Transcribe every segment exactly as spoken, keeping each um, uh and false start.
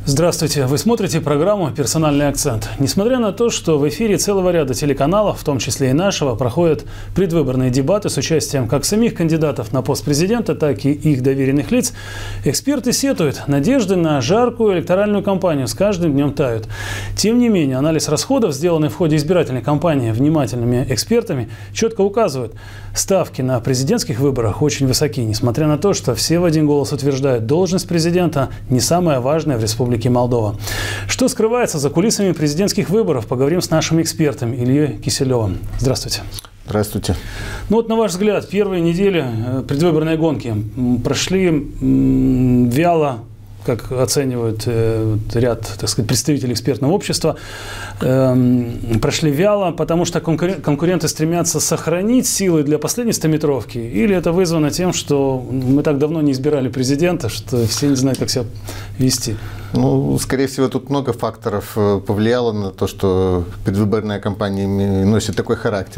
Здравствуйте! Вы смотрите программу «Персональный акцент». Несмотря на то, что в эфире целого ряда телеканалов, в том числе и нашего, проходят предвыборные дебаты с участием как самих кандидатов на пост президента, так и их доверенных лиц, эксперты сетуют, надежды на жаркую электоральную кампанию с каждым днем тают. Тем не менее, анализ расходов, сделанный в ходе избирательной кампании внимательными экспертами, четко указывает, ставки на президентских выборах очень высоки, несмотря на то, что все в один голос утверждают, должность президента не самая важная в Республике Молдова. Что скрывается за кулисами президентских выборов, поговорим с нашим экспертом Ильей Киселевым. Здравствуйте. Здравствуйте. Ну вот, на ваш взгляд, первые недели предвыборной гонки прошли вяло, как оценивают э, ряд, так сказать, представителей экспертного общества, э, прошли вяло, потому что конкурен- конкуренты стремятся сохранить силы для последней стометровки, или это вызвано тем, что мы так давно не избирали президента, что все не знают, как себя вести? Ну, скорее всего, тут много факторов повлияло на то, что предвыборная кампания носит такой характер.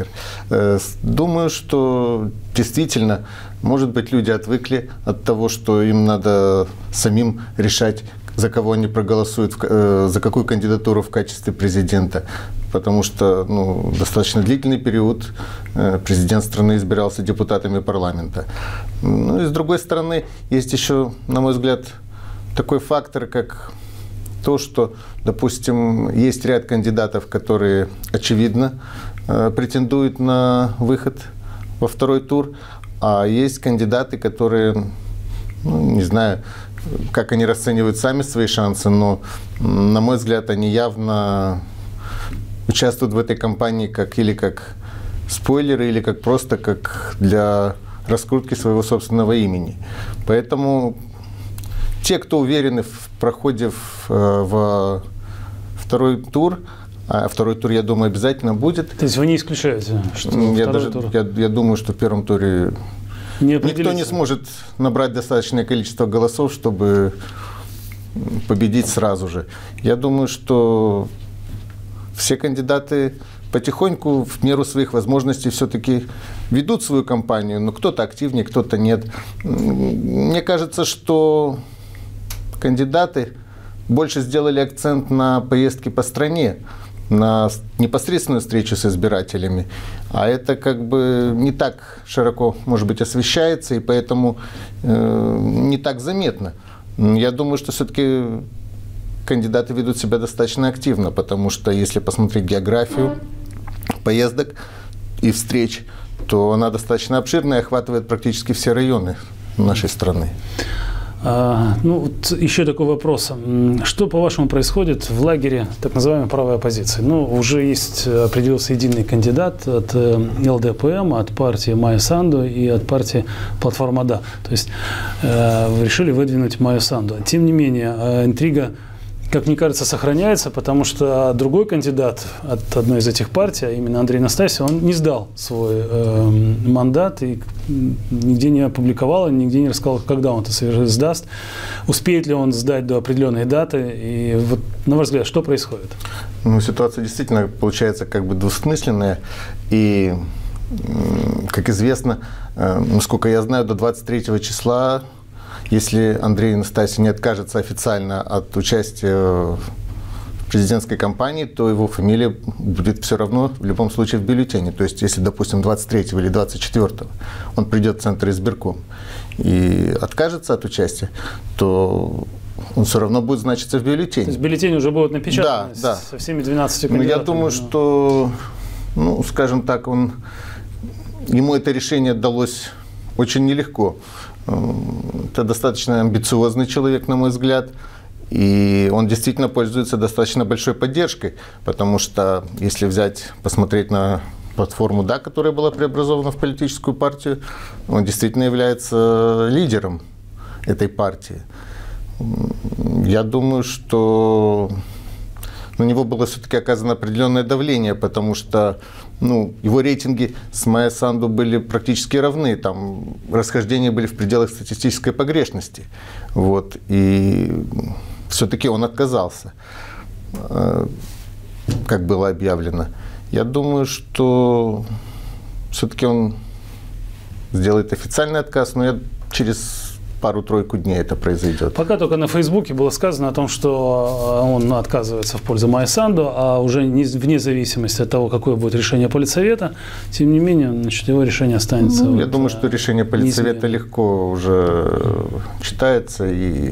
Думаю, что действительно, может быть, люди отвыкли от того, что им надо самим решать, за кого они проголосуют, за какую кандидатуру в качестве президента. Потому что ну, достаточно длительный период президент страны избирался депутатами парламента. Ну и с другой стороны, есть еще, на мой взгляд, такой фактор, как то, что, допустим, есть ряд кандидатов, которые, очевидно, претендуют на выход во второй тур, а есть кандидаты, которые, ну, не знаю, как они расценивают сами свои шансы, но, на мой взгляд, они явно участвуют в этой кампании как, или как спойлеры, или как просто как для раскрутки своего собственного имени. Поэтому те, кто уверены в проходе в, в второй тур, а второй тур, я думаю, обязательно будет. То есть вы не исключаете, что я, даже, тур... я, я думаю, что в первом туре не никто не сможет набрать достаточное количество голосов, чтобы победить сразу же. Я думаю, что все кандидаты потихоньку, в меру своих возможностей, все-таки ведут свою кампанию, но кто-то активнее, кто-то нет. Мне кажется, что кандидаты больше сделали акцент на поездки по стране, на непосредственную встречу с избирателями. А это как бы не так широко, может быть, освещается, и поэтому э, не так заметно. Я думаю, что все-таки кандидаты ведут себя достаточно активно, потому что если посмотреть географию поездок и встреч, то она достаточно обширная и охватывает практически все районы нашей страны. А, ну, вот еще такой вопрос. Что, по-вашему, происходит в лагере так называемой правой оппозиции? Ну, уже есть, определился единый кандидат от эл дэ пэ эм, от партии Майя Санду и от партии Платформа Да. То есть э, решили выдвинуть Майю Санду. Тем не менее, интрига, как мне кажется, сохраняется, потому что другой кандидат от одной из этих партий, а именно Андрей Настасьев, он не сдал свой э, мандат и нигде не опубликовал, нигде не рассказал, когда он это сдаст, успеет ли он сдать до определенной даты. И вот, на ваш взгляд, что происходит? Ну, ситуация действительно получается как бы двусмысленная. И, как известно, насколько я знаю, до двадцать третьего числа, если Андрей Настасьев не откажется официально от участия в президентской кампании, то его фамилия будет все равно в любом случае в бюллетене. То есть, если, допустим, двадцать третьего или двадцать четвёртого он придет в Центр избирком и откажется от участия, то он все равно будет значиться в бюллетене. То есть бюллетени уже будут напечатаны, да, со да. всеми двенадцатью кандидатами? Но я думаю, что, ну, скажем так, он, ему это решение далось очень нелегко. Это достаточно амбициозный человек, на мой взгляд, и он действительно пользуется достаточно большой поддержкой, потому что, если взять, посмотреть на платформу Да, которая была преобразована в политическую партию, он действительно является лидером этой партии. Я думаю, что на него было все-таки оказано определенное давление, потому что ну, его рейтинги с Майей Санду были практически равны, там расхождения были в пределах статистической погрешности. Вот, и все-таки он отказался, как было объявлено. Я думаю, что все-таки он сделает официальный отказ, но я через пару-тройку дней это произойдет. Пока только на Фейсбуке было сказано о том, что он отказывается в пользу Майи Санду, а уже вне зависимости от того, какое будет решение Политсовета, тем не менее, значит, его решение останется. Ну, вот, я думаю, что решение Политсовета неизменным. легко уже читается, и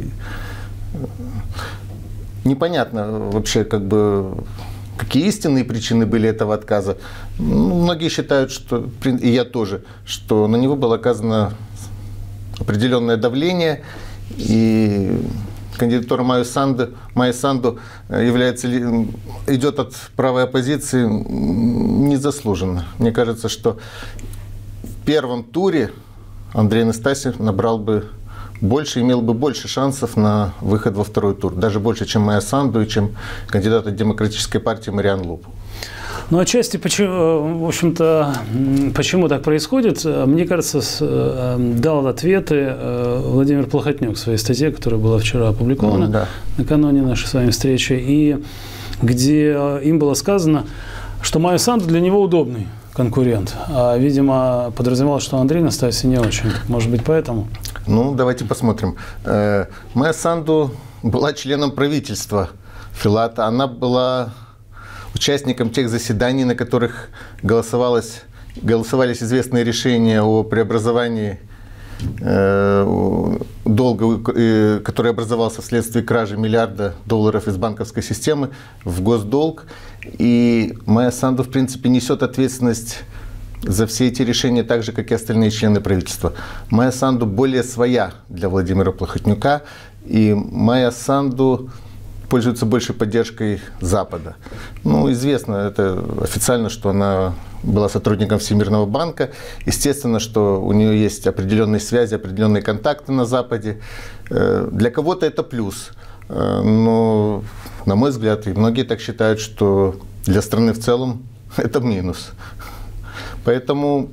непонятно вообще, как бы, какие истинные причины были этого отказа. Ну, многие считают, что, и я тоже, что на него было оказано определенное давление, и кандидатура Майи Санду, Майи Санду является, идет от правой оппозиции незаслуженно. Мне кажется, что в первом туре Андрей Анастасьев набрал бы больше, имел бы больше шансов на выход во второй тур. Даже больше, чем Майя Санду и чем кандидат от Демократической партии Мариан Лупу. Ну, отчасти, почему, в общем-то, почему так происходит, мне кажется, дал ответы Владимир Плохотнюк в своей статье, которая была вчера опубликована, mm, да. накануне нашей с вами встречи, и где им было сказано, что Майя Санду для него удобный конкурент, а, видимо, подразумевалось, что Андрей Анастасьев не очень. Может быть, поэтому? Ну, давайте посмотрим. Майя Санду была членом правительства Филата, она была участником тех заседаний, на которых голосовалось, голосовались известные решения о преобразовании э, долга, э, который образовался вследствие кражи миллиарда долларов из банковской системы в госдолг. И Майя Санду, в принципе, несет ответственность за все эти решения так же, как и остальные члены правительства. Майя Санду более своя для Владимира Плохотнюка, и Майя Санду пользуется большей поддержкой Запада. Ну, известно, это официально, что она была сотрудником Всемирного банка. Естественно, что у нее есть определенные связи, определенные контакты на Западе. Для кого-то это плюс. Но, на мой взгляд, и многие так считают, что для страны в целом это минус. Поэтому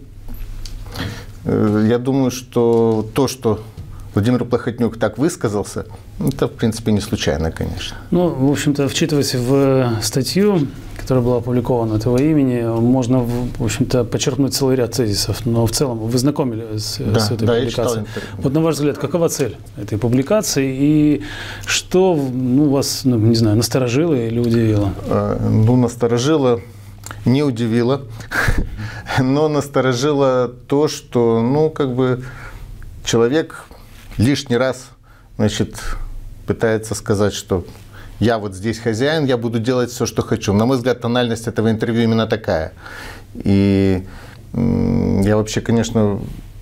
я думаю, что то, что Владимир Плохотнюк так высказался, это, в принципе, не случайно, конечно. Ну, в общем-то, вчитываясь в статью, которая была опубликована от его имени, можно, в общем-то, подчеркнуть целый ряд тезисов. Но в целом вы знакомили с, да, с этой да, публикацией. Вот, на ваш взгляд, какова цель этой публикации и что, ну, вас, ну, не знаю, насторожило или удивило? Ну, насторожило, не удивило, но насторожило то, что, ну, как бы человек лишний раз, значит, пытается сказать, что я вот здесь хозяин, я буду делать все, что хочу. На мой взгляд, тональность этого интервью именно такая. И я вообще, конечно,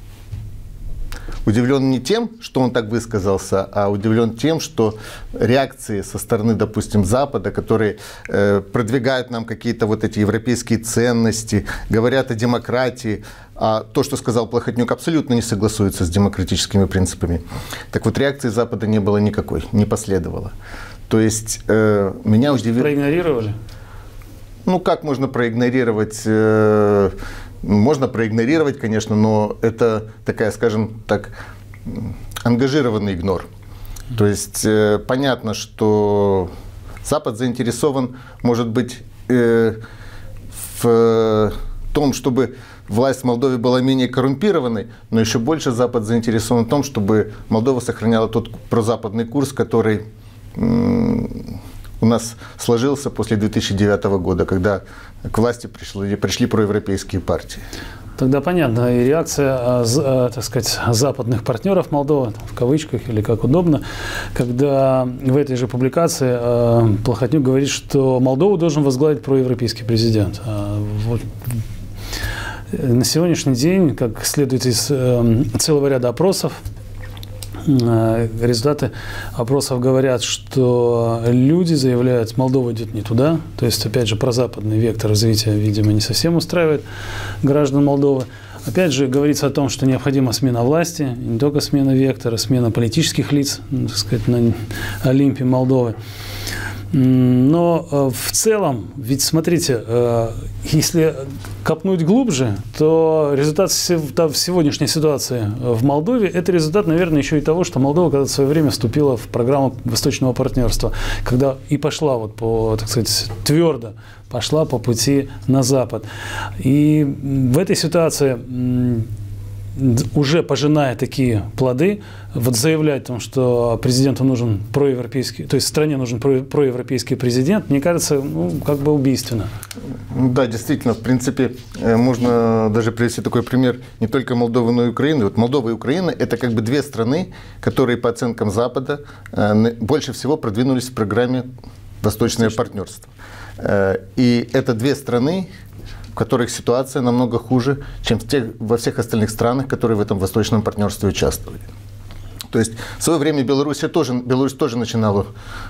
удивлен не тем, что он так высказался, а удивлен тем, что реакции со стороны, допустим, Запада, которые э, продвигают нам какие-то вот эти европейские ценности, говорят о демократии, а то, что сказал Плохотнюк, абсолютно не согласуется с демократическими принципами. Так вот, реакции Запада не было никакой, не последовало. То есть э, меня удивило... Проигнорировали? Ну, как можно проигнорировать... Э, Можно проигнорировать, конечно, но это такая, скажем так, ангажированный игнор. То есть э, понятно, что Запад заинтересован, может быть, э, в том, чтобы власть в Молдове была менее коррумпированной, но еще больше Запад заинтересован в том, чтобы Молдова сохраняла тот прозападный курс, который э, у нас сложился после две тысячи девятого года, когда к власти пришли, пришли проевропейские партии. Тогда понятно и реакция, так сказать, западных партнеров Молдовы, в кавычках или как удобно, когда в этой же публикации Плохотнюк говорит, что Молдову должен возглавить проевропейский президент. Вот. На сегодняшний день, как следует из целого ряда опросов, результаты опросов говорят, что люди заявляют, Молдова идет не туда. То есть, опять же, прозападный вектор развития, видимо, не совсем устраивает граждан Молдовы. Опять же, говорится о том, что необходима смена власти, не только смена вектора, смена политических лиц, так сказать, на Олимпе Молдовы. Но в целом, ведь смотрите, если копнуть глубже, то результат в сегодняшней ситуации в Молдове – это результат, наверное, еще и того, что Молдова когда-то в свое время вступила в программу Восточного партнерства, когда и пошла вот по, так сказать, твердо пошла по пути на Запад. И в этой ситуации уже пожиная такие плоды, вот заявлять о том, что президенту нужен проевропейский, то есть стране нужен про, проевропейский президент, мне кажется, ну, как бы убийственно. Да, действительно, в принципе, можно даже привести такой пример не только Молдовы, но и Украины. Вот Молдова и Украина – это как бы две страны, которые по оценкам Запада больше всего продвинулись в программе «Восточное партнерство». И это две страны, в которых ситуация намного хуже, чем в тех, во всех остальных странах, которые в этом восточном партнерстве участвовали. То есть в свое время Беларусь тоже, Беларусь тоже начинала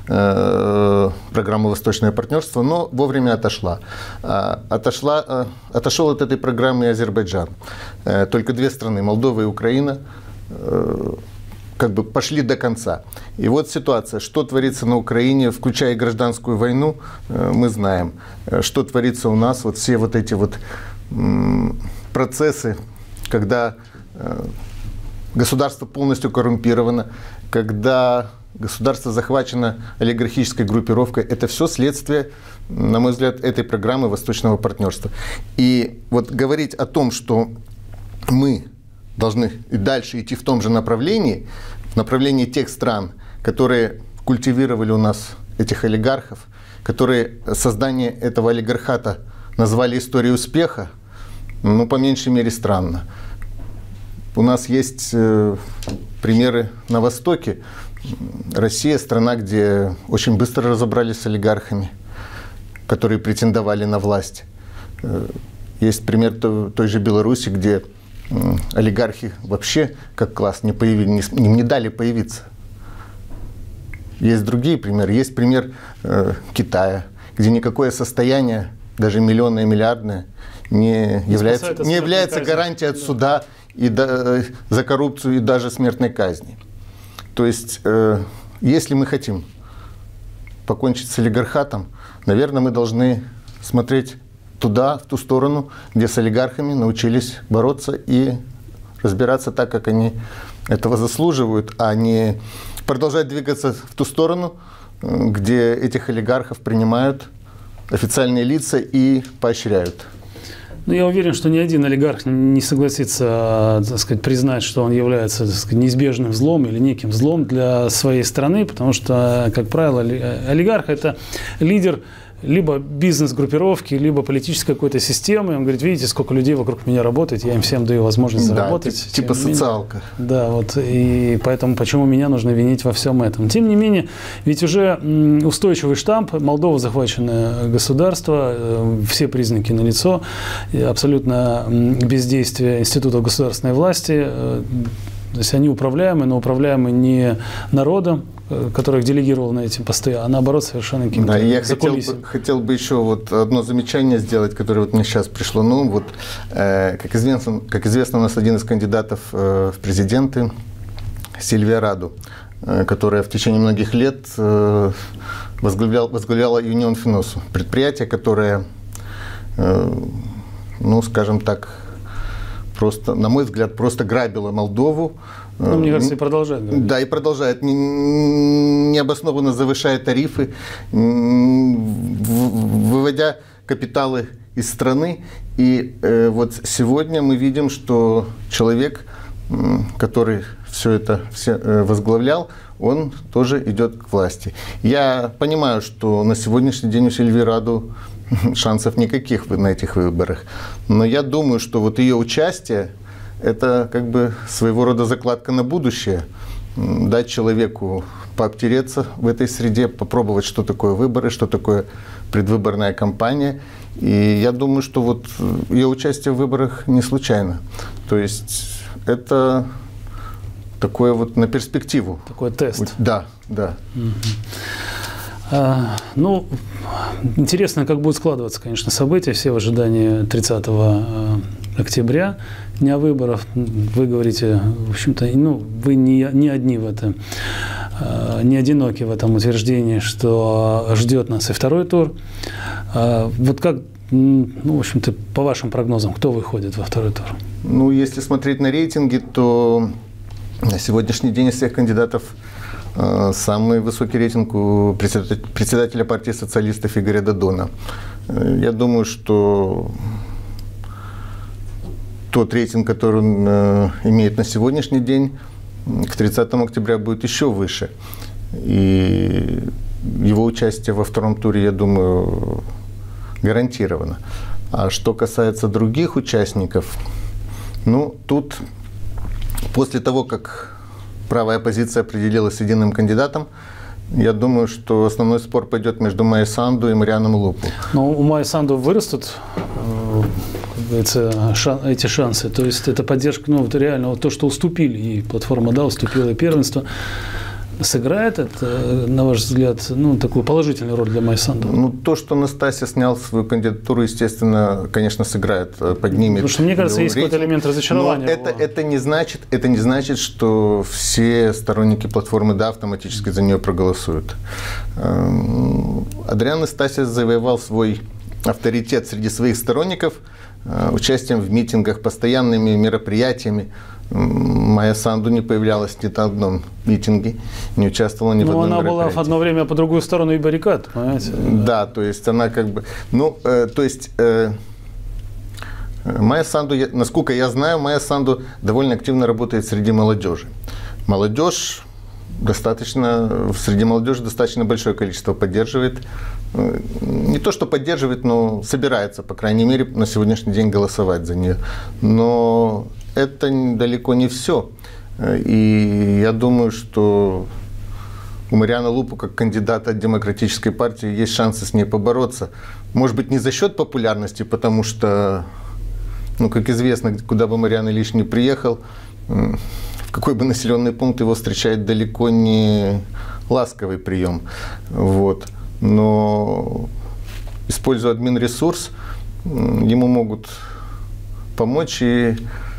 э, программу «Восточное партнерство», но вовремя отошла. А, отошла а, отошел от этой программы и Азербайджан. Э, только две страны, Молдова и Украина, э, как бы пошли до конца. И вот ситуация, что творится на Украине, включая гражданскую войну, мы знаем. Что творится у нас, вот все вот эти вот процессы, когда государство полностью коррумпировано, когда государство захвачено олигархической группировкой, это все следствие, на мой взгляд, этой программы Восточного партнерства. И вот говорить о том, что мы должны и дальше идти в том же направлении, в направлении тех стран, которые культивировали у нас этих олигархов, которые создание этого олигархата назвали историей успеха, ну, по меньшей мере, странно. У нас есть э, примеры на Востоке. Россия – страна, где очень быстро разобрались с олигархами, которые претендовали на власть. Э, есть пример той, той же Беларуси, где олигархи вообще как класс не, появились, не, не дали появиться. Есть другие примеры. Есть пример э, Китая, где никакое состояние, даже миллионное, миллиардное, не, не является, не является гарантией от суда и до, за коррупцию и даже смертной казни. То есть, э, если мы хотим покончить с олигархатом, наверное, мы должны смотреть туда, в ту сторону, где с олигархами научились бороться и разбираться так, как они этого заслуживают, а не продолжать двигаться в ту сторону, где этих олигархов принимают официальные лица и поощряют. Ну, я уверен, что ни один олигарх не согласится, так сказать, признать, что он является, так сказать, неизбежным злом или неким злом для своей страны, потому что, как правило, олигарх – это лидер либо бизнес-группировки, либо политической какой-то системы. Он говорит, видите, сколько людей вокруг меня работает, я им всем даю возможность да, заработать. Типа социалка. Да, вот, и поэтому почему меня нужно винить во всем этом. Тем не менее, ведь уже устойчивый штамп, Молдова захваченное государство, все признаки налицо, абсолютно бездействие институтов государственной власти. То есть они управляемы, но управляемы не народом, которых делегировал на эти посты, а наоборот совершенно каким-то да, я хотел бы, хотел бы еще вот одно замечание сделать, которое вот мне сейчас пришло. Ну, вот, э, как известно, как известно, у нас один из кандидатов э, в президенты, Сильвия Раду, э, которая в течение многих лет э, возглавляла, возглавляла Юнион Финосу, предприятие, которое, э, ну, скажем так, просто, на мой взгляд, просто грабило Молдову. Ну, мне кажется, и продолжает. Грабить. Да, и продолжает. Необоснованно завышая тарифы, выводя капиталы из страны. И э, вот сегодня мы видим, что человек, который все это все, э, возглавлял, он тоже идет к власти. Я понимаю, что на сегодняшний день у Сильвии Раду шансов никаких на этих выборах. Но я думаю, что вот ее участие – это как бы своего рода закладка на будущее. Дать человеку пообтереться в этой среде, попробовать, что такое выборы, что такое предвыборная кампания. И я думаю, что вот ее участие в выборах не случайно. То есть это такое вот на перспективу. Такой тест. Да, да. Угу. А, ну, интересно, как будут складываться, конечно, события, все в ожидании тридцатого октября, дня выборов. Вы говорите, в общем-то, ну, вы не, не одни в этом, не одиноки в этом утверждении, что ждет нас и второй тур. Вот как, ну, в общем-то, по вашим прогнозам, кто выходит во второй тур? Ну, если смотреть на рейтинги, то на сегодняшний день из всех кандидатов самый высокий рейтинг у председателя партии социалистов Игоря Додона. Я думаю, что тот рейтинг, который он э, имеет на сегодняшний день, к тридцатому октября будет еще выше. И его участие во втором туре, я думаю, гарантировано. А что касается других участников, ну, тут после того, как правая оппозиция определилась с единым кандидатом, я думаю, что основной спор пойдет между Майей Санду и Марианом Лупу. Но у Майи Санду вырастут эти, шан, эти шансы. То есть это поддержка, ну, вот реально вот то, что уступили, и платформа, да, уступила и первенство. Сыграет это, на ваш взгляд, ну, такую положительную роль для Майи Санду? Ну, то, что Настасья снял свою кандидатуру, естественно, конечно, сыграет, поднимет. Потому что, мне кажется, есть какой-то элемент разочарования. Но это, это, не значит, это не значит, что все сторонники платформы «Да» автоматически за нее проголосуют. Адриан Настасья завоевал свой авторитет среди своих сторонников участием в митингах, постоянными мероприятиями. Майя Санду не появлялась ни на одном митинге, не участвовала ни в одном мероприятии. Но она была в одно время по другую сторону и баррикад, понимаете? Да, то есть она как бы... Ну, э, то есть... Э, Майя Санду, насколько я знаю, Майя Санду довольно активно работает среди молодежи. Молодежь достаточно... Среди молодежи достаточно большое количество поддерживает. Не то, что поддерживает, но собирается, по крайней мере, на сегодняшний день голосовать за нее. Но... это далеко не все. И я думаю, что у Мариана Лупу, как кандидата от Демократической партии, есть шансы с ней побороться. Может быть, не за счет популярности, потому что, ну, как известно, куда бы Мариан Ильич ни приехал, в какой бы населенный пункт его встречает далеко не ласковый прием. Вот. Но, используя админресурс, ему могут помочь, и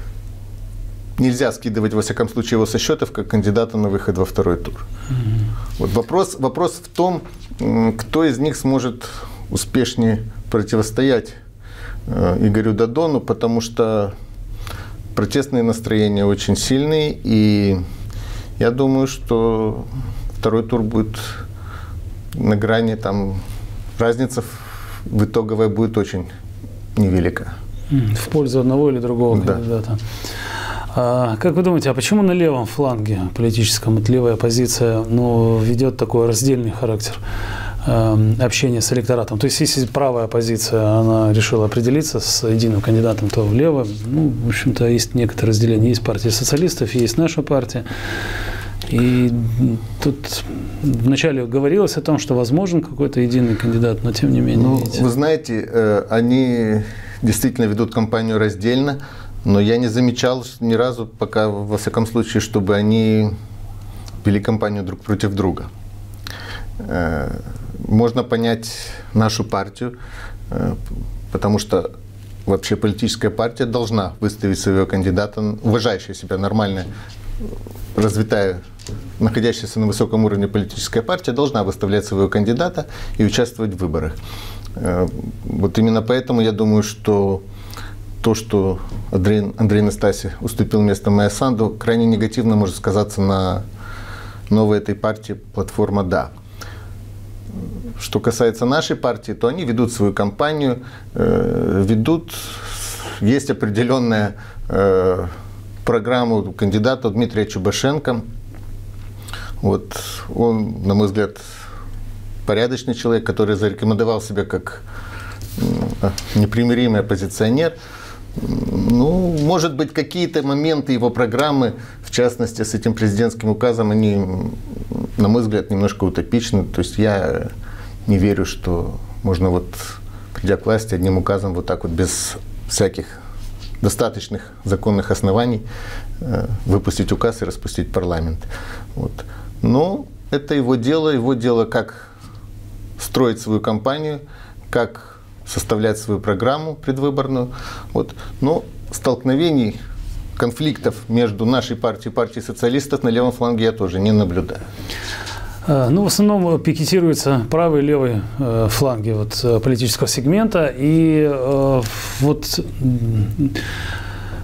нельзя скидывать, во всяком случае, его со счетов как кандидата на выход во второй тур. Mm-hmm. Вот вопрос, вопрос в том, кто из них сможет успешнее противостоять э, Игорю Дадону, потому что протестные настроения очень сильные, и я думаю, что второй тур будет на грани, там разница в итоговая будет очень невелика. Mm-hmm. В пользу одного или другого да. кандидата. А как вы думаете, а почему на левом фланге политическом, вот левая оппозиция, ну, ведет такой раздельный характер э, общения с электоратом? То есть, если правая оппозиция, она решила определиться с единым кандидатом, то влево, ну, в общем-то, есть некоторое разделение. Есть партия социалистов, есть наша партия. И тут вначале говорилось о том, что возможен какой-то единый кандидат, но тем не менее... Ну, вы знаете, э, они действительно ведут кампанию раздельно. Но я не замечал ни разу, пока, во всяком случае, чтобы они вели кампанию друг против друга. Можно понять нашу партию, потому что вообще политическая партия должна выставить своего кандидата, уважающая себя, нормальная, развитая, находящаяся на высоком уровне политическая партия, должна выставлять своего кандидата и участвовать в выборах. Вот именно поэтому я думаю, что то, что Андрей, Андрей Настасья уступил место Майе Санду, крайне негативно может сказаться на новой этой партии платформа «Да». Что касается нашей партии, то они ведут свою кампанию, э, ведут, есть определенная э, программа у кандидата Дмитрия Чубашенко. Вот, он, на мой взгляд, порядочный человек, который зарекомендовал себя как э, непримиримый оппозиционер. Ну, может быть, какие-то моменты его программы, в частности, с этим президентским указом, они, на мой взгляд, немножко утопичны. То есть я не верю, что можно вот, придя к власти, одним указом вот так вот без всяких достаточных законных оснований выпустить указ и распустить парламент. Вот. Но это его дело, его дело, как строить свою кампанию, как составлять свою программу предвыборную. Вот. Но столкновений, конфликтов между нашей партией и партией социалистов на левом фланге я тоже не наблюдаю. Ну, в основном пикетируются правый и левый э, фланги вот, политического сегмента. И э, вот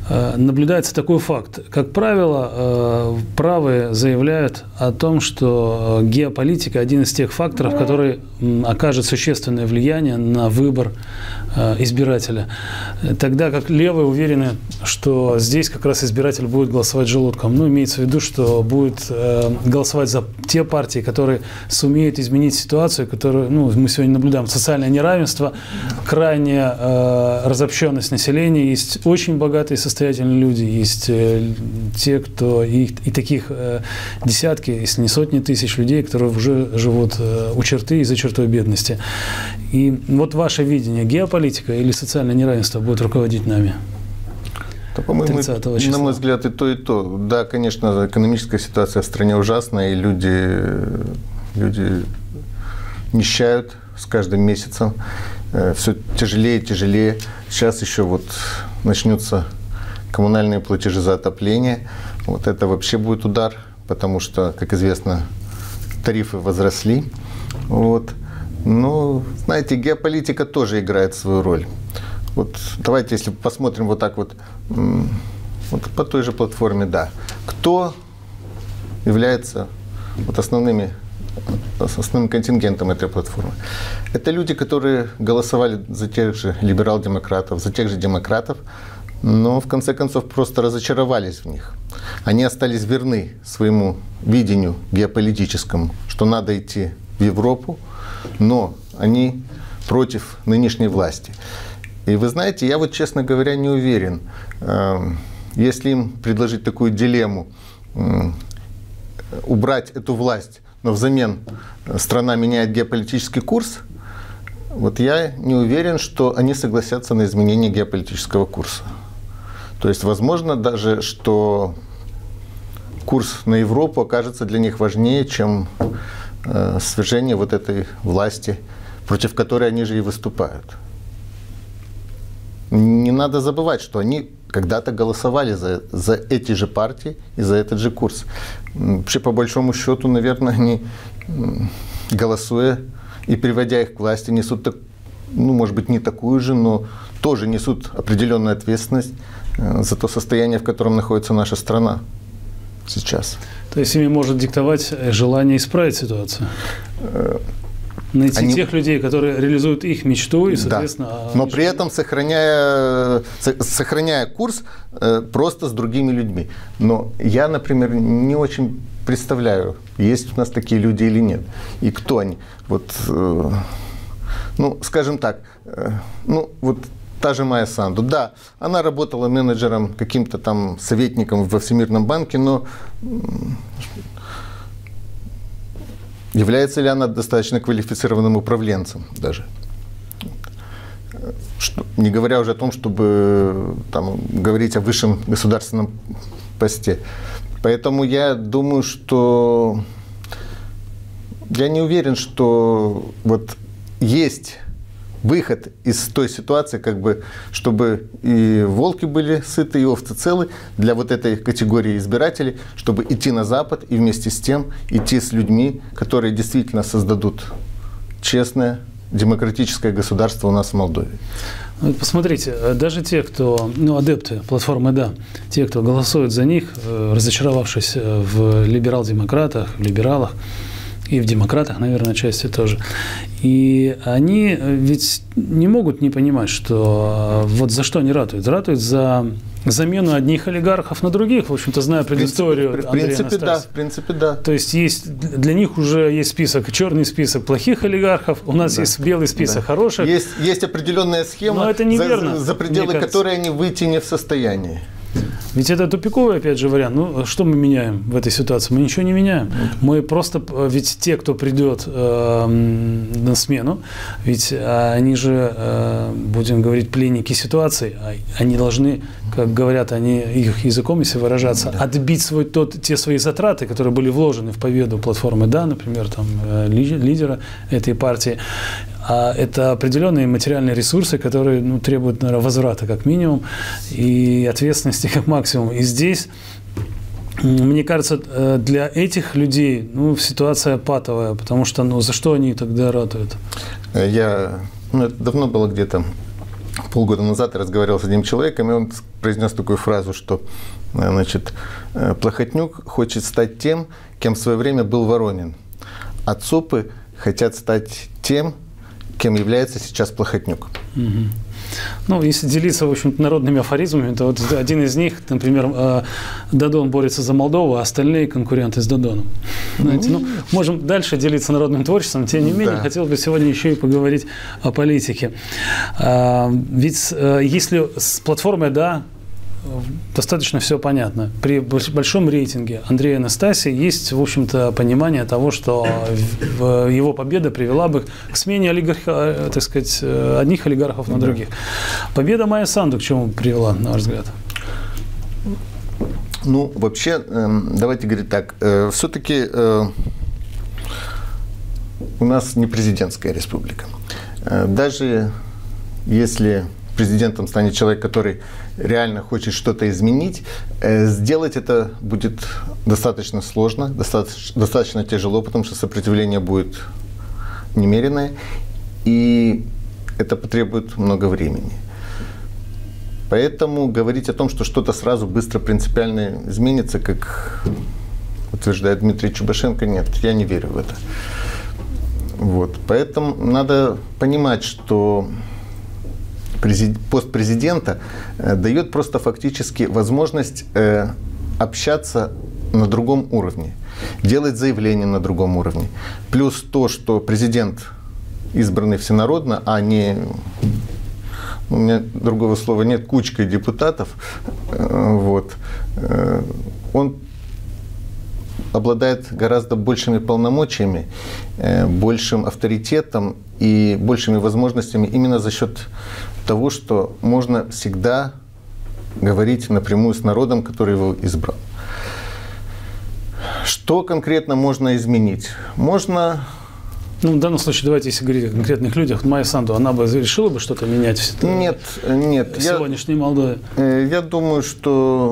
наблюдается такой факт. Как правило, правые заявляют о том, что геополитика – один из тех факторов, который окажет существенное влияние на выбор избирателя. Тогда как левые уверены, что здесь как раз избиратель будет голосовать желудком. Ну, имеется в виду, что будет голосовать за те партии, которые сумеют изменить ситуацию, которую, ну, мы сегодня наблюдаем. Социальное неравенство, крайняя э, разобщенность населения. Есть очень богатые состоятельные люди, есть э, те, кто и, и таких э, десятки, если не сотни тысяч людей, которые уже живут э, у черты и за чертой бедности. И вот ваше видение, геополитика или социальное неравенство будет руководить нами? Да, по-моему, на мой взгляд, и то, и то. Да, конечно, экономическая ситуация в стране ужасная, и люди, люди нищают с каждым месяцем. Все тяжелее и тяжелее. Сейчас еще вот начнутся коммунальные платежи за отопление. Вот это вообще будет удар, потому что, как известно, тарифы возросли. Вот. Ну, знаете, геополитика тоже играет свою роль. Вот давайте, если посмотрим вот так вот, вот по той же платформе, да. Кто является вот основными, основным контингентом этой платформы? Это люди, которые голосовали за тех же либерал-демократов, за тех же демократов, но в конце концов просто разочаровались в них. Они остались верны своему видению геополитическому, что надо идти в Европу, но они против нынешней власти. И вы знаете, я вот, честно говоря, не уверен, если им предложить такую дилемму, убрать эту власть, но взамен страна меняет геополитический курс, вот я не уверен, что они согласятся на изменение геополитического курса. То есть, возможно даже, что курс на Европу окажется для них важнее, чем э, свержение вот этой власти, против которой они же и выступают. Не надо забывать, что они когда-то голосовали за, за эти же партии и за этот же курс. Вообще, по большому счету, наверное, они, голосуя и приводя их к власти, несут, ну, может быть, не такую же, но тоже несут определенную ответственность за то состояние, в котором находится наша страна сейчас. То есть ими может диктовать желание исправить ситуацию? Найти Они... тех людей, которые реализуют их мечту и, соответственно... Да. Но при этом сохраняя, сохраняя курс просто с другими людьми. Но я, например, не очень представляю, есть у нас такие люди или нет. И кто они. Вот, ну, скажем так, ну, вот та же Майя Санду. Да, она работала менеджером, каким-то там советником во Всемирном банке, но... Является ли она достаточно квалифицированным управленцем даже? Что, не говоря уже о том, чтобы там, говорить о высшем государственном посте. Поэтому я думаю, что я не уверен, что вот есть выход из той ситуации, как бы, чтобы и волки были сыты, и овцы целы для вот этой категории избирателей, чтобы идти на Запад и вместе с тем идти с людьми, которые действительно создадут честное, демократическое государство у нас в Молдове. Посмотрите, даже те, кто, ну, адепты платформы «Да», те, кто голосует за них, разочаровавшись в либерал-демократах, в либералах, и в демократах, наверное, части тоже. И они ведь не могут не понимать, что вот за что они ратуют. Ратуют за замену одних олигархов на других, в общем-то, зная предысторию Андрея Анастасия. В принципе, да, в принципе, да. То есть, есть для них уже есть список, черный список плохих олигархов, у нас да. есть белый список да. хороших. Есть, есть определенная схема, но это неверно, за, за пределы которой они выйти не в состоянии. Ведь это тупиковый, опять же, вариант. Ну, что мы меняем в этой ситуации? Мы ничего не меняем. Мы просто, ведь те, кто придет э, на смену, ведь они же, э, будем говорить, пленники ситуации. Они должны, как говорят они их языком, если выражаться, да. отбить свой, тот, те свои затраты, которые были вложены в победу платформы «Да», например, там, лидера этой партии. А это определенные материальные ресурсы, которые, ну, требуют, наверное, возврата как минимум и ответственности как максимум. И здесь, мне кажется, для этих людей, ну, ситуация патовая, потому что, ну, за что они тогда ратуют? Я, ну, это давно было где-то в полгода назад я разговаривал с одним человеком, и он произнес такую фразу, что, значит, Плохотнюк хочет стать тем, кем в свое время был Воронин, а ЦОПы хотят стать тем, кем является сейчас Плохотнюк. Угу. Ну, если делиться, в общем-то, народными афоризмами, то вот один из них, например, Додон борется за Молдову, а остальные конкуренты с Додоном. Знаете, ну, можем дальше делиться народным творчеством, тем не менее, да. Хотелось бы сегодня еще и поговорить о политике. Ведь если с платформой, да, достаточно все понятно. При большом рейтинге Андрея Анастасии есть, в общем-то, понимание того, что его победа привела бы к смене олигарха, так сказать, одних олигархов на других. Победа Майи Санду к чему привела, на ваш взгляд? Ну, вообще, давайте говорить так. Все-таки у нас не президентская республика. Даже если президентом станет человек, который реально хочет что-то изменить, сделать это будет достаточно сложно, достаточно, достаточно тяжело, потому что сопротивление будет немеренное, и это потребует много времени. Поэтому говорить о том, что что-то сразу быстро принципиально изменится, как утверждает Дмитрий Чубашенко, нет, я не верю в это. Вот. Поэтому надо понимать, что пост президента дает просто фактически возможность общаться на другом уровне, делать заявления на другом уровне. Плюс то, что президент избранный всенародно, а не, у меня другого слова нет, кучкой депутатов, вот, он обладает гораздо большими полномочиями, большим авторитетом и большими возможностями именно за счет того, что можно всегда говорить напрямую с народом, который его избрал. Что конкретно можно изменить? Можно... Ну, в данном случае, давайте, если говорить о конкретных людях, Майя Санду, она бы решила бы что-то менять в нет, нет, сегодняшней Молдове? Я думаю, что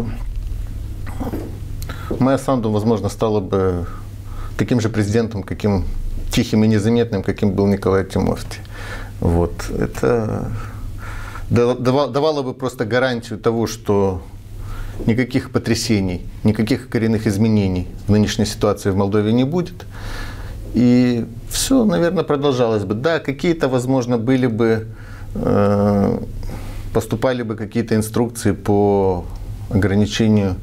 Майя Санду, возможно, стала бы таким же президентом, каким тихим и незаметным, каким был Николай Тимофти. Вот. Это давало бы просто гарантию того, что никаких потрясений, никаких коренных изменений в нынешней ситуации в Молдове не будет. И все, наверное, продолжалось бы. Да, какие-то, возможно, были бы, э, поступали бы какие-то инструкции по ограничению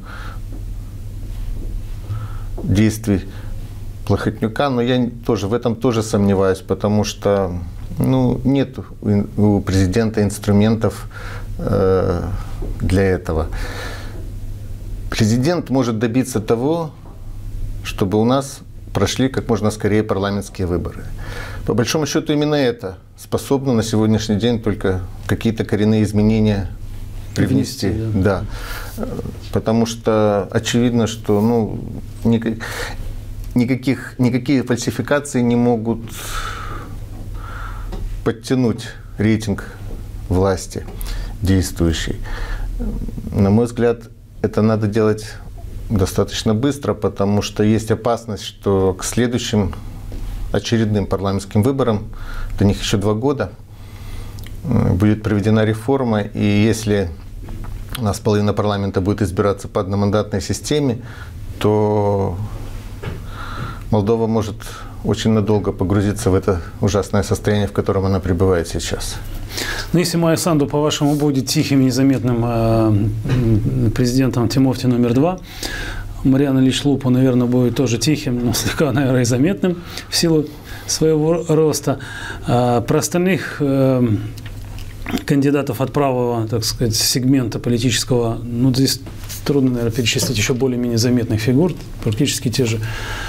действий Плохотнюка, но я тоже в этом тоже сомневаюсь, потому что ну, нет у президента инструментов э, для этого. Президент может добиться того, чтобы у нас прошли как можно скорее парламентские выборы. По большому счету именно это способно на сегодняшний день только какие-то коренные изменения привнести. привнести да. Да. Потому что очевидно, что ну, никаких, никакие фальсификации не могут подтянуть рейтинг власти действующей. На мой взгляд, это надо делать достаточно быстро, потому что есть опасность, что к следующим очередным парламентским выборам, до них еще два года, будет проведена реформа, и если у нас половина парламента будет избираться по одномандатной системе, то Молдова может очень надолго погрузиться в это ужасное состояние, в котором она пребывает сейчас. Но если Майя Санду, по-вашему, будет тихим, незаметным э, президентом Тимофти номер два, Мариан Ильич Лупу, наверное, будет тоже тихим, но слегка, наверное, и заметным в силу своего роста. А про остальных э, кандидатов от правого, так сказать, сегмента политического, ну, здесь трудно, наверное, перечислить еще более-менее заметных фигур, практически те же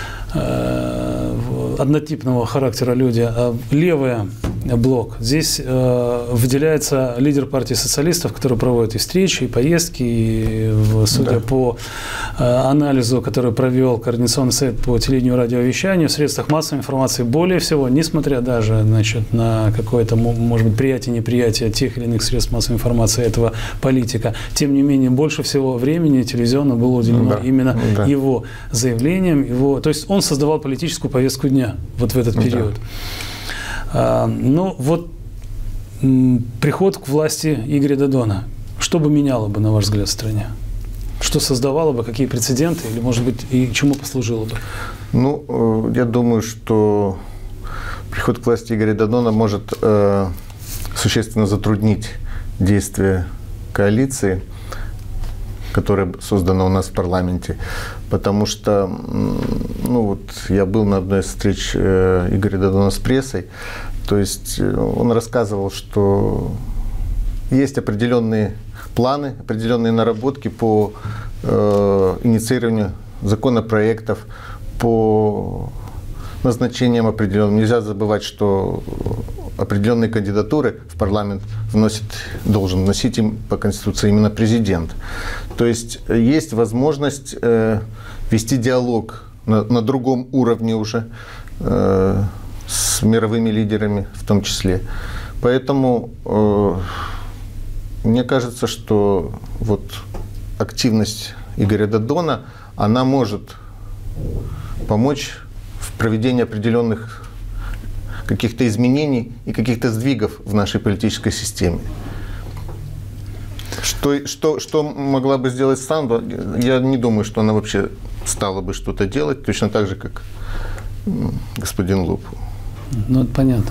однотипного характера люди. А левый блок. Здесь э, выделяется лидер партии социалистов, который проводит и встречи, и поездки, и, судя да. по э, анализу, который провел Координационный совет по телевидению и радиовещанию, в средствах массовой информации более всего, несмотря даже значит, на какое-то, может быть, приятие-неприятие тех или иных средств массовой информации этого политика, тем не менее, больше всего времени телевизионно было уделено да. именно да. его заявлениям, его, то есть он создавал политическую повестку дня вот в этот период. Да. А, ну, вот приход к власти Игоря Додона, что бы меняло бы, на ваш взгляд, в стране? Что создавало бы, какие прецеденты, или, может быть, и чему послужило бы? Ну, я думаю, что приход к власти Игоря Додона может э, существенно затруднить действия коалиции, которая создана у нас в парламенте, потому что, ну вот, я был на одной из встреч э, Игоря Додона с прессой, то есть он рассказывал, что есть определенные планы, определенные наработки по э, инициированию законопроектов, по назначениям определенным. Нельзя забывать, что определенные кандидатуры в парламент вносит, должен вносить им по Конституции именно президент. То есть есть возможность э, вести диалог на, на другом уровне уже э, с мировыми лидерами в том числе. Поэтому э, мне кажется, что вот активность Игоря Додона, она может помочь в проведении определенных каких-то изменений и каких-то сдвигов в нашей политической системе. Что, что, что могла бы сделать Сандра, я не думаю, что она вообще стала бы что-то делать, точно так же, как господин Лупу. Ну, это понятно.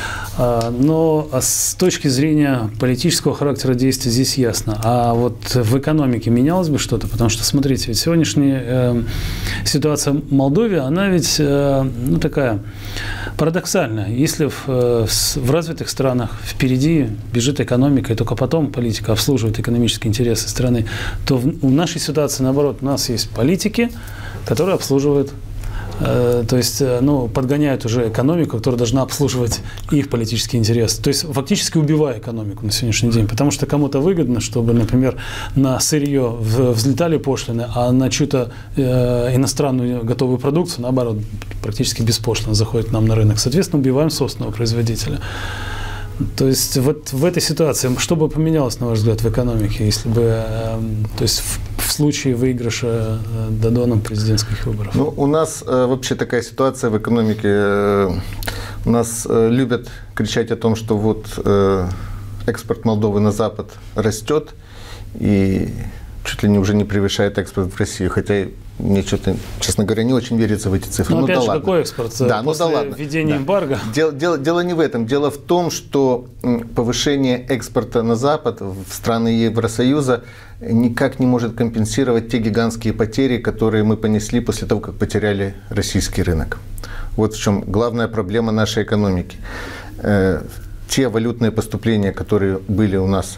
Но с точки зрения политического характера действий здесь ясно. А вот в экономике менялось бы что-то? Потому что, смотрите, ведь сегодняшняя э, ситуация в Молдове, она ведь э, ну, такая парадоксальная. Если в, э, в развитых странах впереди бежит экономика, и только потом политика обслуживает экономические интересы страны, то в, в нашей ситуации, наоборот, у нас есть политики, которые обслуживают, то есть, ну, подгоняют уже экономику, которая должна обслуживать их политические интересы. То есть, фактически убивая экономику на сегодняшний день. Потому что кому-то выгодно, чтобы, например, на сырье взлетали пошлины, а на чью-то э, иностранную готовую продукцию, наоборот, практически беспошлино заходит к нам на рынок. Соответственно, убиваем собственного производителя. То есть, вот в этой ситуации, что бы поменялось, на ваш взгляд, в экономике, если бы, э, то есть, в, в случае выигрыша э, Додоном президентских выборов? Ну, у нас э, вообще такая ситуация в экономике. Э, у нас э, любят кричать о том, что вот э, экспорт Молдовы на Запад растет и чуть ли не уже не превышает экспорт в Россию, хотя мне что-то, честно говоря, не очень верится в эти цифры. Но ну, опять да же, ладно. какой экспорт? Да, После ну да ладно. введения да. эмбарго? Дело, дело, дело не в этом. Дело в том, что повышение экспорта на Запад в страны Евросоюза никак не может компенсировать те гигантские потери, которые мы понесли после того, как потеряли российский рынок. Вот в чем главная проблема нашей экономики. Те валютные поступления, которые были у нас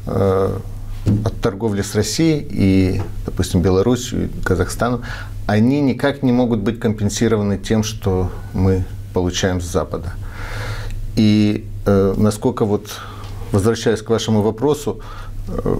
от торговли с Россией и, допустим, Белоруссией, Казахстаном, они никак не могут быть компенсированы тем, что мы получаем с Запада. И э, насколько вот, возвращаясь к вашему вопросу, э,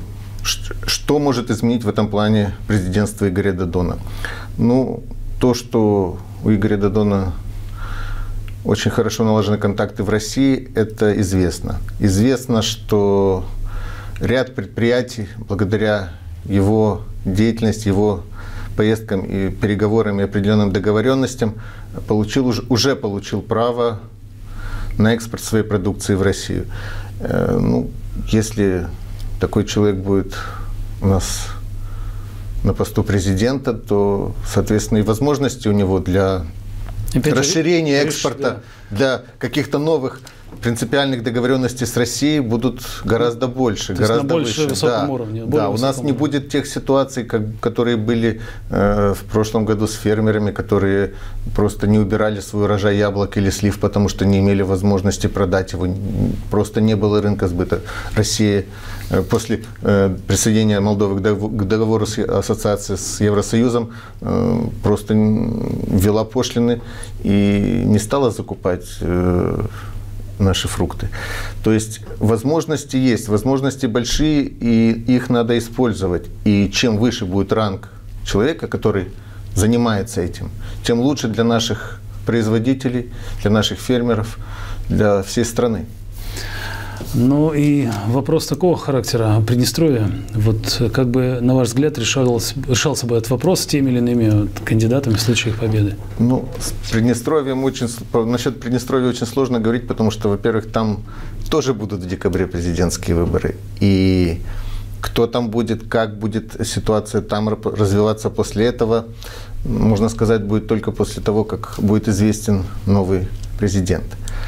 что может изменить в этом плане президентство Игоря Додона? Ну, то, что у Игоря Додона очень хорошо налажены контакты в России, это известно. Известно, что ряд предприятий, благодаря его деятельности, его поездкам и переговорам и определенным договоренностям, получил, уже получил право на экспорт своей продукции в Россию. Ну, если такой человек будет у нас на посту президента, то, соответственно, и возможности у него для Опять расширения же, экспорта, да. для каких-то новых принципиальных договоренностей с Россией будут гораздо больше, То гораздо на больше выше. Высоком да, уровне, да, у нас уровне. не будет тех ситуаций, как, которые были э, в прошлом году с фермерами, которые просто не убирали свой урожай яблок или слив, потому что не имели возможности продать его. Просто не было рынка сбыта. Россия э, после э, присоединения Молдовы к договору с ассоциации с Евросоюзом э, просто ввела пошлины и не стала закупать э, наши фрукты. То есть возможности есть, возможности большие, и их надо использовать. И чем выше будет ранг человека, который занимается этим, тем лучше для наших производителей, для наших фермеров, для всей страны. Ну и вопрос такого характера. Приднестровье, вот как бы, на ваш взгляд, решался, решался бы этот вопрос с теми или иными кандидатами в случае их победы? Ну, с Приднестровьем очень, насчет Приднестровья очень сложно говорить, потому что, во-первых, там тоже будут в декабре президентские выборы. И кто там будет, как будет ситуация там развиваться после этого, можно сказать, будет только после того, как будет известен новый президент.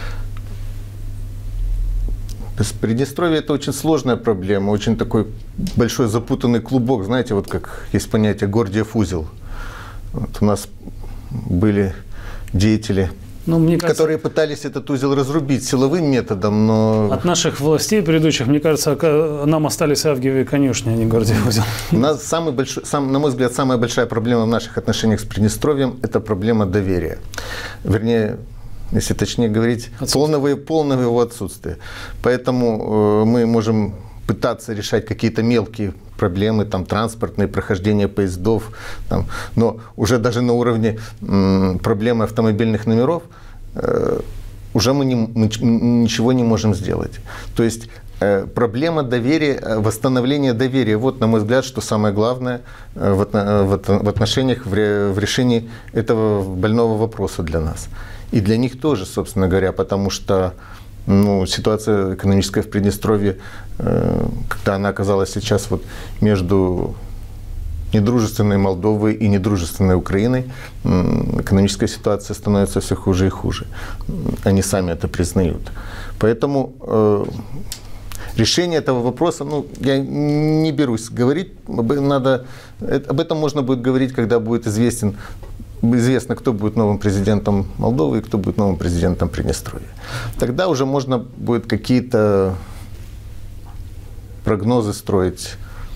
Приднестровье – это очень сложная проблема, очень такой большой запутанный клубок. Знаете, вот как есть понятие «Гордиев узел». Вот у нас были деятели, ну, мне кажется, которые пытались этот узел разрубить силовым методом, но… От наших властей предыдущих, мне кажется, нам остались Авгиевы конюшни, а не Гордиев узел. У нас самый большой, сам, на мой взгляд, самая большая проблема в наших отношениях с Приднестровьем – это проблема доверия. Вернее, если точнее говорить, полного, полного его отсутствия. Поэтому э, мы можем пытаться решать какие-то мелкие проблемы, там, транспортные, прохождение поездов, там, но уже даже на уровне м, проблемы автомобильных номеров э, уже мы, не, мы ничего не можем сделать. То есть э, проблема доверия, восстановления доверия, вот, на мой взгляд, что самое главное э, в, в, в отношениях, в, в решении этого больного вопроса для нас. И для них тоже, собственно говоря, потому что ну, ситуация экономическая в Приднестровье, э, когда она оказалась сейчас вот между недружественной Молдовой и недружественной Украиной, э, экономическая ситуация становится все хуже и хуже. Они сами это признают. Поэтому э, решение этого вопроса, ну, я не берусь говорить, надо, об этом можно будет говорить, когда будет известен Известно, кто будет новым президентом Молдовы и кто будет новым президентом Приднестровья. Тогда уже можно будет какие-то прогнозы строить.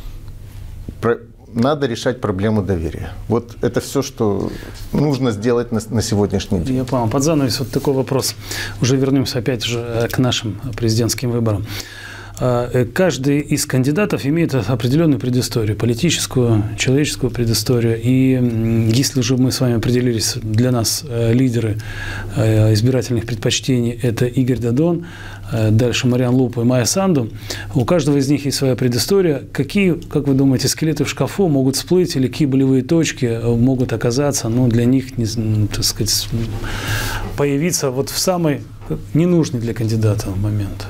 Надо решать проблему доверия. Вот это все, что нужно сделать на, на сегодняшний день. Я понял. Под занавес вот такой вопрос. Уже вернемся опять же к нашим президентским выборам. Каждый из кандидатов имеет определенную предысторию, политическую, человеческую предысторию. И если же мы с вами определились, для нас лидеры избирательных предпочтений – это Игорь Додон, дальше Мариан Лупу и Майя Санду, у каждого из них есть своя предыстория. Какие, как вы думаете, скелеты в шкафу могут всплыть или какие болевые точки могут оказаться, ну, для них, не, так сказать, появиться вот в самый ненужный для кандидата момент?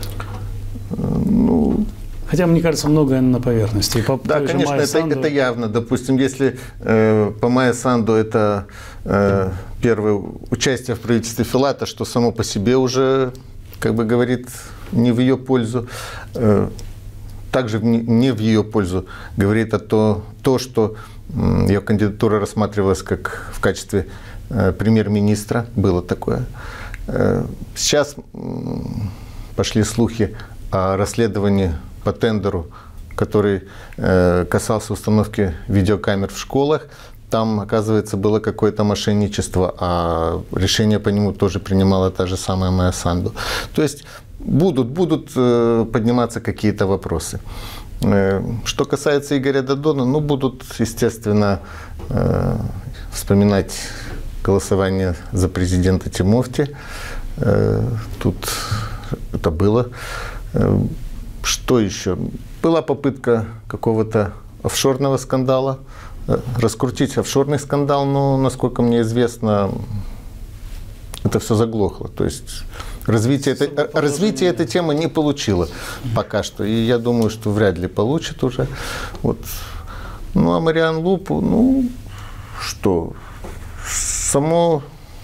Ну, хотя, мне кажется, многое на поверхности. По да, конечно, это, Санду... это явно. Допустим, если э, по Майе Санду это э, первое участие в правительстве Филата, что само по себе уже, как бы говорит, не в ее пользу. Э, также не, не в ее пользу говорит о то, то что э, ее кандидатура рассматривалась как в качестве э, премьер-министра. Было такое. Э, сейчас э, пошли слухи о расследовании по тендеру, который э, касался установки видеокамер в школах. Там, оказывается, было какое-то мошенничество, а решение по нему тоже принимала та же самая Майя Санду. То есть будут, будут э, подниматься какие-то вопросы. Э, что касается Игоря Додона, ну, будут, естественно, э, вспоминать голосование за президента Тимофти. Э, тут это было. Что еще? Была попытка какого-то офшорного скандала, раскрутить офшорный скандал, но, насколько мне известно, это все заглохло. То есть развитие, это, развитие этой темы не получило пока что. И я думаю, что вряд ли получит уже. Вот. Ну, а Мариан Лупу, ну, что? Само,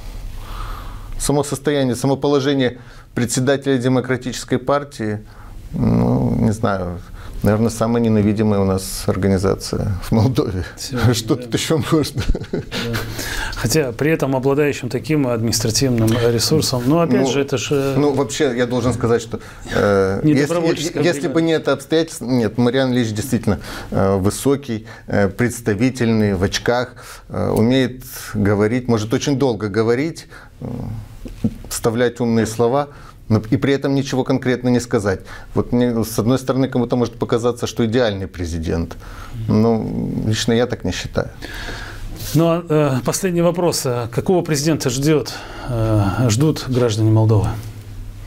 само состояние, само положение председателя Демократической партии, ну, не знаю, наверное, самая ненавидимая у нас организация в Молдове. Сегодня, что да. Тут еще можно? Да. Хотя при этом обладающим таким административным ресурсом, но опять ну, же это же… Ну, вообще, я должен сказать, что э, если, если бы не это обстоятельство, нет, Мариан Ильич действительно э, высокий, э, представительный, в очках, э, умеет говорить, может очень долго говорить, э, вставлять умные слова, но и при этом ничего конкретно не сказать. Вот мне, с одной стороны, кому-то может показаться, что идеальный президент. Но лично я так не считаю. Ну, а э, последний вопрос. Какого президента ждет, э, ждут граждане Молдовы?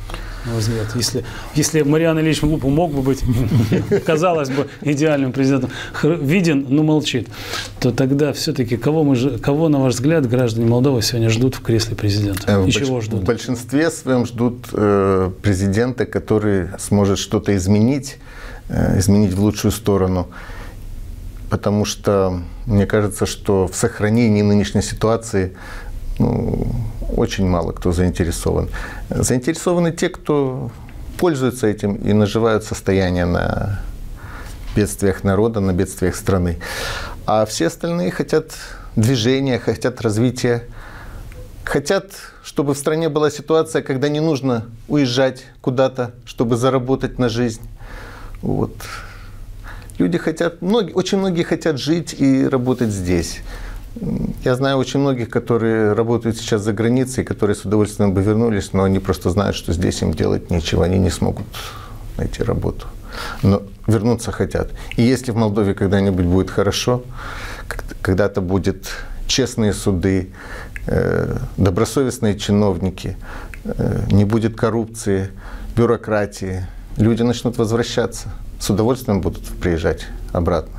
на ваш взгляд? Если, если Мариан Ильич мог бы быть, казалось бы, идеальным президентом, виден, но молчит, то тогда все-таки кого, мы, кого, на ваш взгляд, граждане Молдовы сегодня ждут в кресле президента? И чего ждут? В большинстве своем ждут э, президента, который сможет что-то изменить, э, изменить в лучшую сторону. Потому что мне кажется, что в сохранении нынешней ситуации ну, очень мало кто заинтересован. Заинтересованы те, кто пользуется этим и наживают состояние на бедствиях народа, на бедствиях страны. А все остальные хотят движения, хотят развития, хотят, чтобы в стране была ситуация, когда не нужно уезжать куда-то, чтобы заработать на жизнь. Вот. Люди хотят, многие, очень многие хотят жить и работать здесь. Я знаю очень многих, которые работают сейчас за границей, которые с удовольствием бы вернулись, но они просто знают, что здесь им делать нечего, они не смогут найти работу. Но вернуться хотят. И если в Молдове когда-нибудь будет хорошо, когда-то будут честные суды, добросовестные чиновники, не будет коррупции, бюрократии, люди начнут возвращаться. С удовольствием будут приезжать обратно.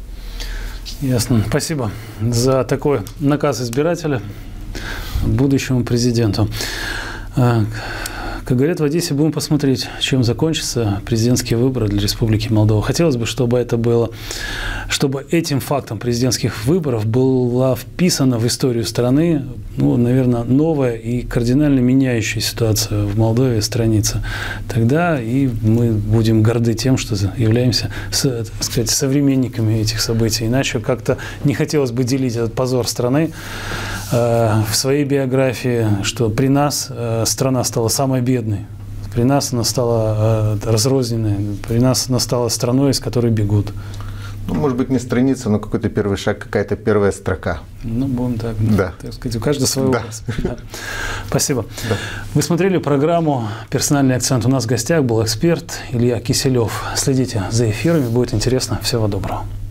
Ясно. Спасибо за такой наказ избирателя будущему президенту. Как говорят в Одессе, будем посмотреть, чем закончатся президентские выборы для Республики Молдова. Хотелось бы, чтобы это было, чтобы этим фактом президентских выборов была вписана в историю страны, ну, наверное, новая и кардинально меняющая ситуация в Молдове страница. Тогда и мы будем горды тем, что являемся, так сказать, современниками этих событий. Иначе как-то не хотелось бы делить этот позор страны э, в своей биографии, что при нас э, страна стала самой бедной. При нас она стала э, разрозненной, при нас она стала страной, из которой бегут. Ну, может быть, не страница, но какой-то первый шаг, какая-то первая строка. Ну, будем так, да. так сказать, у каждого свой да. образ. Да. Спасибо. Да. Вы смотрели программу «Персональный акцент». У нас в гостях был эксперт Илья Киселев. Следите за эфирами, будет интересно. Всего доброго.